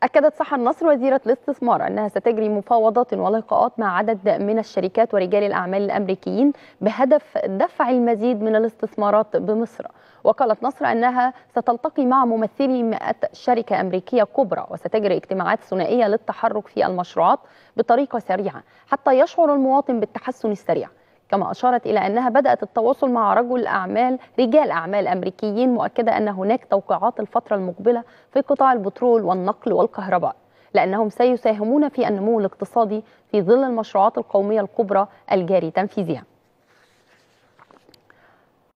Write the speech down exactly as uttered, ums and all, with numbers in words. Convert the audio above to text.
أكدت صحة النصر وزيرة الاستثمار أنها ستجري مفاوضات ولقاءات مع عدد من الشركات ورجال الأعمال الأمريكيين بهدف دفع المزيد من الاستثمارات بمصر. وقالت نصر أنها ستلتقي مع ممثلي مئة شركة أمريكية كبرى وستجري اجتماعات ثنائية للتحرك في المشروعات بطريقة سريعة حتى يشعر المواطن بالتحسن السريع. كما أشارت إلى أنها بدأت التواصل مع رجل أعمال رجال أعمال أمريكيين، مؤكدة أن هناك توقيعات الفترة المقبلة في قطاع البترول والنقل والكهرباء، لأنهم سيساهمون في النمو الاقتصادي في ظل المشروعات القومية الكبرى الجاري تنفيذها.